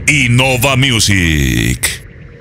Innova Music.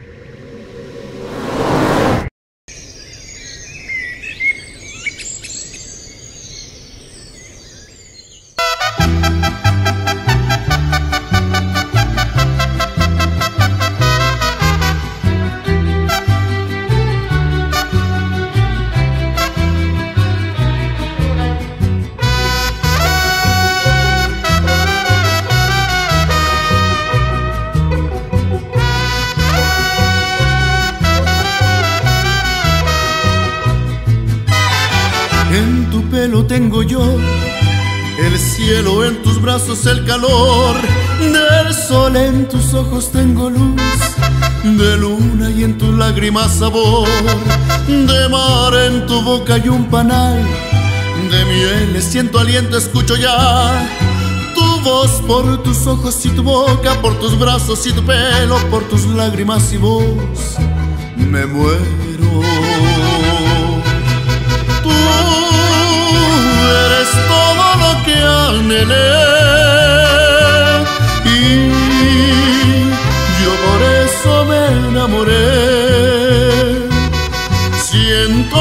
En tu pelo tengo yo el cielo, en tus brazos el calor del sol, en tus ojos tengo luz de luna y en tus lágrimas sabor de mar, en tu boca hay un panal de miel, siento aliento, escucho ya tu voz por tus ojos y tu boca, por tus brazos y tu pelo, por tus lágrimas y voz me muero. Eres todo lo que anhelé y yo por eso me enamoré. Siento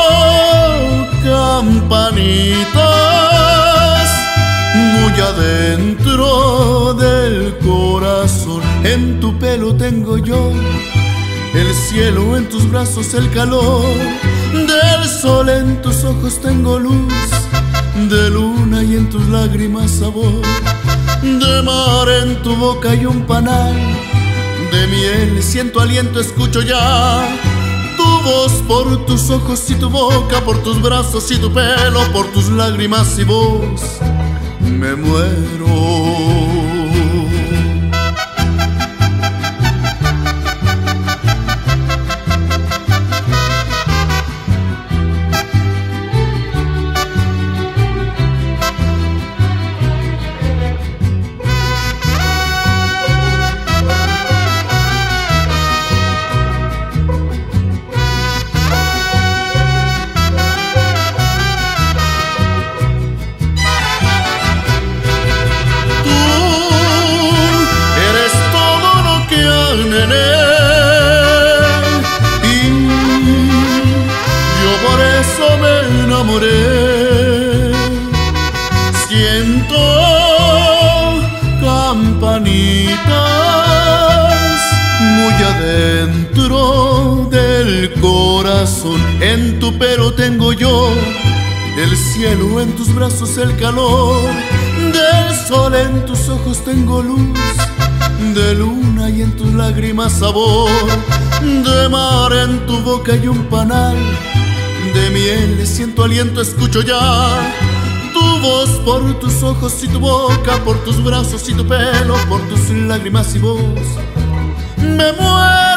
campanitas muy adentro del corazón. En tu pelo tengo yo el cielo, en tus brazos el calor del sol, en tus ojos tengo luz de luna y en tus lágrimas sabor de mar, en tu boca hay un panal de miel, siento aliento, escucho ya tu voz por tus ojos y tu boca, por tus brazos y tu pelo, por tus lágrimas y voz me muero. Y yo por eso me enamoré. Siento campanitas muy adentro del corazón. En tu pelo tengo yo el cielo, en tus brazos el calor del sol, en tus ojos tengo luz de luna y en tus lágrimas sabor de mar, en tu boca hay un panal de miel, siento aliento, escucho ya tu voz por tus ojos y tu boca, por tus brazos y tu pelo, por tus lágrimas y voz me muero.